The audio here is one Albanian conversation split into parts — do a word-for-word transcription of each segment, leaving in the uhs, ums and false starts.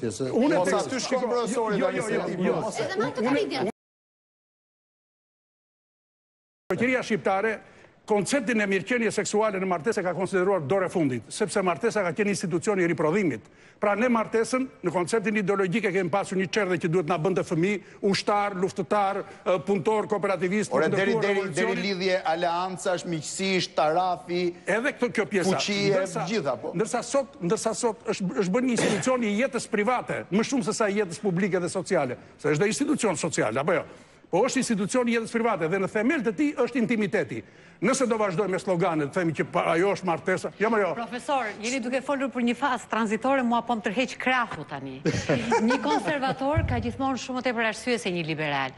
Unë Mos aty shkon profesori jo, jo, jo, jo. Edhe me të kalidja. Shoqëria shqiptare konceptin e mirëqenie seksuale në martesë ka konsideruar dorë e fundit, sepse martesa ka qenë institucioni i riprodhimit. Pra ne martesën në konceptin ideologjik e kemi pasur një çerdhe që duhet na bënte fëmijë, ushtar, luftëtar, punëtor, kooperativist, Ore deri deri deri lidhje aleancash, miqësish, tarafi. Edhe këtë kjo pjesa. Fuqie, gjitha po. Ndërsa sot, ndërsa sot është është bërë një institucion i jetës private, më shumë se sa i jetës publike dhe sociale. Se është dhe institucion social, apo jo? Po është institucion i jetës private dhe në themel të tij është intimiteti. Nëse do vazhdojmë me sloganet, themi që ajo është martesa, jo më jo. Profesor, jeni duke folur për një fazë tranzitore, mua po më tërheq krahu tani. Një konservator ka gjithmonë shumë tepër arsye se një liberal.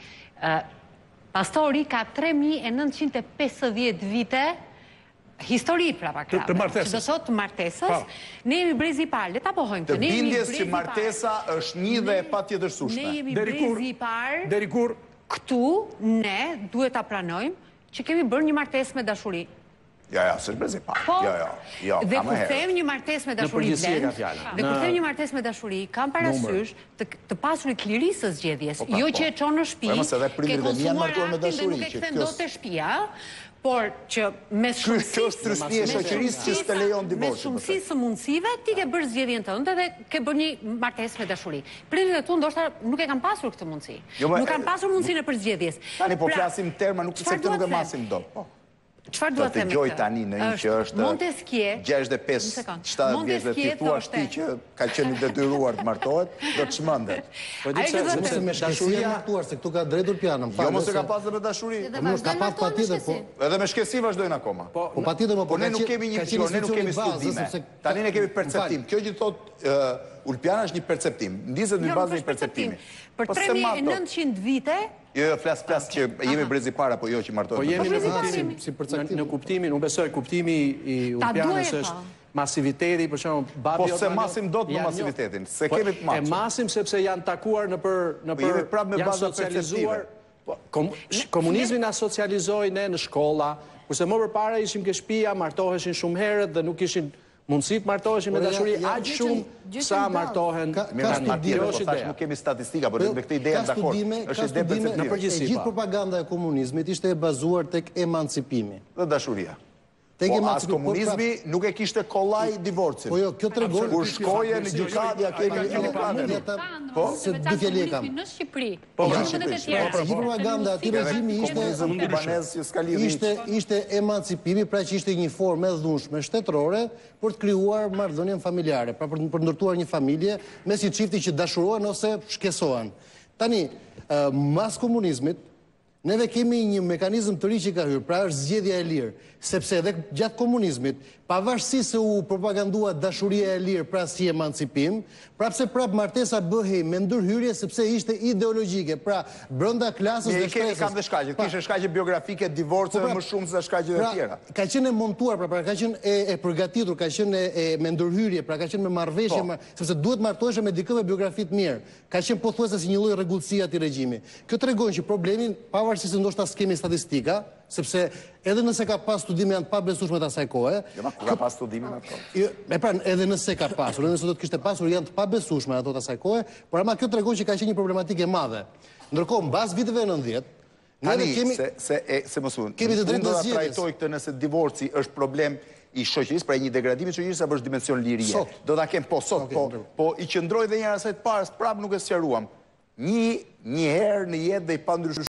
Pastori ka tre mijë e nëntëqind e pesëdhjetë vite histori pra pa krave. Të martesës. Që do thot të martesës, ne jemi brezi i parë, le ta pohojmë të bindjes që martesa është një dhe e patjetërsueshme. Ne jemi brezi i parë. Deri kur Këtu ne duhet ta pranojmë që kemi bërë një martesë me dashuri. Ja, ja, s'është brezi i parë. Po, Jo, jo, jo, dhe kam kur herë. them një martesë me dashuri blend, dhe kur them një martesë me dashuri, kam parasysh të, të pasurit lirisë së zgjedhjes, jo që e çon në shtëpi, ke konsumuar aktin dhe nuk e kthen dot te shtëpia, por që mes shumësisë Kjo është trysnia e shoqërisë që s'të lejon divorcin. Mes shumësisë së mundësive ti ke bërë zgjedhjen tënde dhe ke bërë një martesë me dashuri. Prindërit e tu ndoshta nuk e kanë pasur këtë mundësi. Nuk kanë pasur mundësinë e përzgjedhjes. Tani po flasim terma, nuk se këtë nuk e masim dot. Po. Çfarë duhet të them? Të dëgjoj tani në një që është Montesquieu, gjashtëdhjetë e pesë shtatëdhjetë vjeç dhe ti thua ti që ka qenë i detyruar të martohet, do të çmendet. Po di pse me dashuria martuar se këtu ka drejtur piano. Jo mos e ka pasur me dashuri. Mos ka pas patjetër, po. Edhe me shkësi vazhdojnë akoma. Po patjetër, po ne nuk kemi një vizion, ne nuk kemi studime. Tani ne kemi perceptim. Kjo që thot Ulpiana është një perceptim. Ndizet në bazë një perceptimi. Për tre mijë e nëntëqind vite. Jo, jo, flas flas që jemi brezi para, po jo që martohet. Po jemi në si përcaktim. Në kuptimin, unë besoj kuptimi i Ulpianës është masiviteti, për shembull, babi. Po se masim dot në masivitetin, se kemi të masim. E masim sepse janë takuar në për në për jemi prapë me baza perceptive. Komunizmi na socializoi ne në shkolla, kurse më përpara ishim ke shtëpia, martoheshin shumë herët dhe nuk kishin mundësi të martoheshin me dashuri aq shumë sa martohen tani. Nuk kemi statistika, por me këtë ide jam dakord. Është ide perceptive. Në përgjithësi, gjithë propaganda e komunizmit ishte e bazuar tek emancipimi dhe dashuria. Po as komunizmi nuk e kishte kollaj divorcin. Po jo, kjo tregon kur shkoje në gjykat ja kemi një po se dy fjalë kam në Shqipëri. Po në vendet e tjera. Gjithë propaganda aty regjimi ishte ishte ishte emancipimi, pra që ishte një formë e dhunshme shtetërore për të krijuar marrëdhënien familjare, pra për të ndërtuar një familje mes një çifti që dashurohen ose shkesohen. Tani, mas komunizmit neve kemi një mekanizëm të ri që ka hyrë, pra është zgjedhja e lirë, sepse edhe gjatë komunizmit, pavarësisht se u propagandua dashuria e lirë, pra si emancipim, prapse prap martesa bëhej me ndërhyrje sepse ishte ideologjike, pra brenda klasës dhe shtresës. Ne kam dhe shkaqe, kishte shkaqe biografike, divorceve më shumë se shkaqe të tjera. Ka qenë e montuar, pra, pra ka qenë e, e përgatitur, ka qenë e, me ndërhyrje, pra ka qenë me marrëveshje, ma, sepse duhet martohesh me dikë me biografi të mirë. Ka qenë pothuajse si një lloj rregullësie atij regjimi. Kjo tregon që problemin, pavarësisht se ndoshta s'kemi statistika, sepse edhe nëse ka pas studime janë të pabesueshme të asaj kohe. Jo, ma ka pas studime me ato. Jo, e pra, edhe nëse ka pasur, edhe nëse do të kishte pasur janë të pabesueshme ato të asaj kohe, por ama kjo tregon që ka qenë një problematikë e madhe. Ndërkohë, mbas viteve nëntëdhjetë, Tani, se, se, e, se më thunë, kemi të drejtë do ta trajtoj këtë nëse divorci është problem i shoqërisë, pra një degradimi i shoqërisë apo është dimension lirie. Do ta kem po sot, po, po i qëndroj dhe njëra asaj të parës, prapë nuk e sqaruam. Një një herë në jetë dhe i pandryshuar